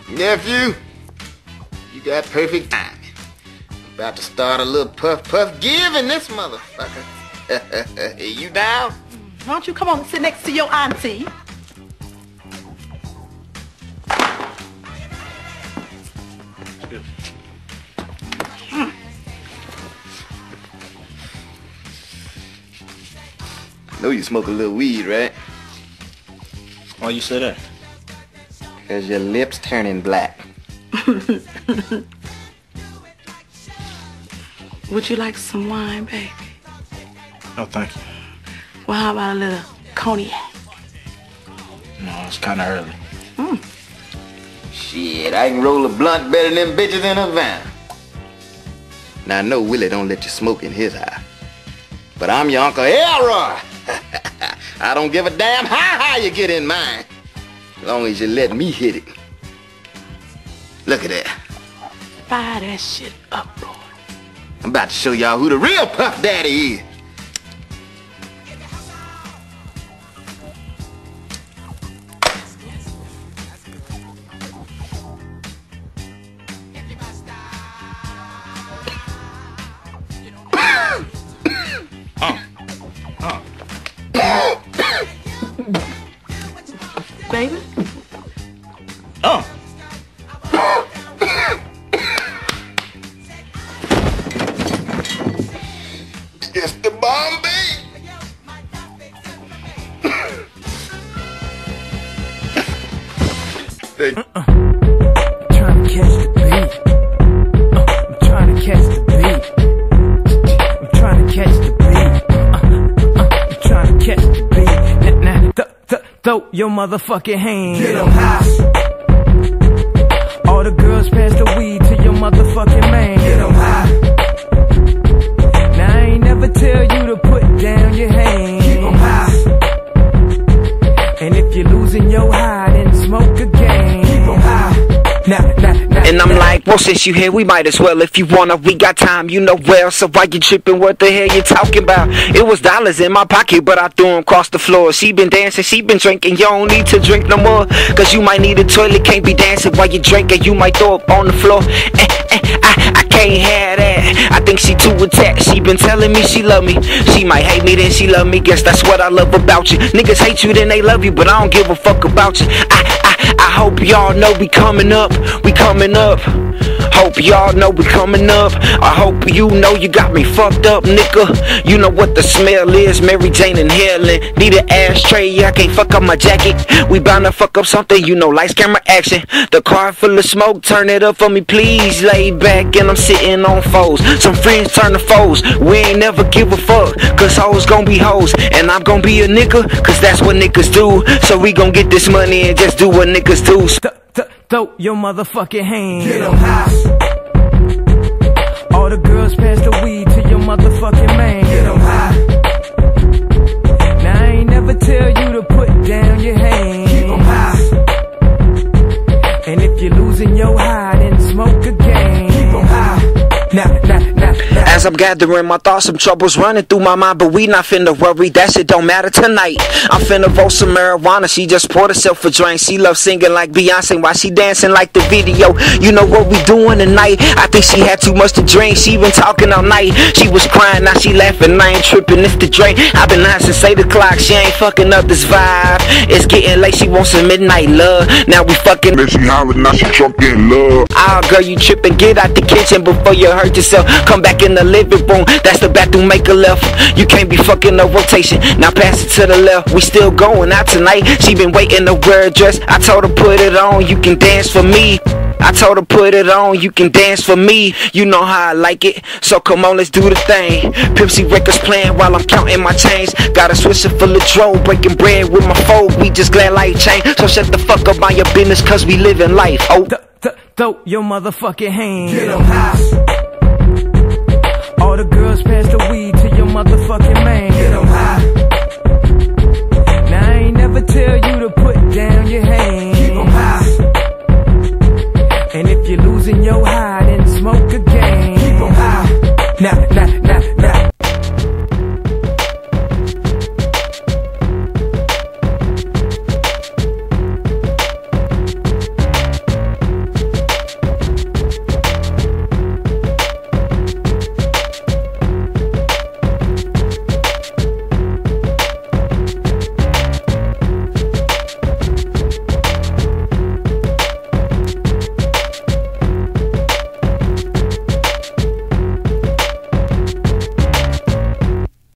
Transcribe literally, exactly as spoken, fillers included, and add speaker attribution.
Speaker 1: Nephew, you got perfect timing. About to start a little puff puff giving this motherfucker. You down?
Speaker 2: Why don't you come on and sit next to your auntie?
Speaker 1: Mm. I know you smoke a little weed, right?
Speaker 3: Why you say that?
Speaker 1: Because your lips turning black.
Speaker 2: Would you like some wine, baby?
Speaker 3: No, thank you.
Speaker 2: Well, how about a little cognac?
Speaker 3: No, it's kind of early.
Speaker 2: Mm.
Speaker 1: Shit, I can roll a blunt better than them bitches in Havana. Now, I know Willie don't let you smoke in his eye. But I'm your Uncle Elroy. I don't give a damn how high you get in mine. As long as you let me hit it. Look at that.
Speaker 2: Fire that shit up, boy.
Speaker 1: I'm about to show y'all who the real Puff Daddy is.
Speaker 3: uh, uh.
Speaker 2: Baby?
Speaker 3: Oh.
Speaker 1: It's the Bombay. They
Speaker 4: uh, uh. Trying to catch the beat. Uh, I'm trying to catch the beat. I'm trying to catch the beat. Uh, uh, I'm trying to catch the beat. Nah, nah, th th throw your motherfucking hands. Get 'em high. All the girls pass the weed to your motherfucking man. Get 'em high. Now I ain't never tell you to put down your hands. Keep 'em high. And if you're losing your high, then smoke again. Keep 'em high. Nah, nah, nah,
Speaker 5: and I'm like, well, since you here, we might as well. If you wanna, we got time, you know well. So why you tripping? What the hell you talking about? It was dollars in my pocket, but I threw them across the floor. She been dancing, she been drinking. You don't need to drink no more, cause you might need a toilet. Can't be dancing while you drinking. You might throw up on the floor. Eh, eh, I, I can't have that. I think she too attached. She been telling me she love me. She might hate me, then she love me. Guess that's what I love about you. Niggas hate you, then they love you, but I don't give a fuck about you. I, I, I hope y'all know we coming up. We coming up. Hope y'all know we coming up. I hope you know you got me fucked up, nigga. You know what the smell is, Mary Jane and Helen. Need an ashtray, yeah, I can't fuck up my jacket. We bound to fuck up something, you know, lights, camera, action. The car full of smoke, turn it up for me, please. Lay back and I'm sitting on foes. Some friends turn to foes. We ain't never give a fuck, cause hoes gon' be hoes. And I'm gon' be a nigga, cause that's what niggas do. So we gon' get this money and just do what niggas do.
Speaker 4: Th th throw your motherfucking hands. Get 'em high. All the girls pass the weed to your motherfucking man. Get 'em high. Now I ain't never tell you to put down your hands. Keep 'em high. And if you're losing your high, then smoke again. Keep 'em high. Nah, nah, nah, nah.
Speaker 5: As I'm gathering my thoughts, some troubles running through my mind, but we not finna worry, that shit don't matter tonight. I'm finna roll some marijuana, she just poured herself a drink. She loves singing like Beyonce while she dancing like the video. You know what we doing tonight? I think she had too much to drink, she been talking all night. She was crying, now she laughing, I ain't tripping, it's the drink. I've been high since eight o'clock, she ain't fucking up this vibe. It's getting late, she wants some midnight love. Now we fucking,
Speaker 6: then she hollering, now she drunk in love.
Speaker 5: Ah, girl, you tripping, get out the kitchen before you hurt yourself. Come back in the living room, that's the bathroom, make a left. You can't be fucking no rotation, now pass it to the left. We still going out tonight, she been waiting to wear a dress. I told her put it on, you can dance for me. I told her put it on, you can dance for me. You know how I like it, so come on, let's do the thing. Pimp C records playing while I'm counting my chains. Got a swisher full of dro, breaking bread with my foe. We just glad life changed, so shut the fuck up on your business, cause we living life. Oh,
Speaker 4: th th throw your motherfucking hands.
Speaker 1: Get 'em high.
Speaker 4: All the girls pass the weed to your motherfucking man.
Speaker 1: Get 'em high.
Speaker 4: Now I ain't never tell you to put down your hands.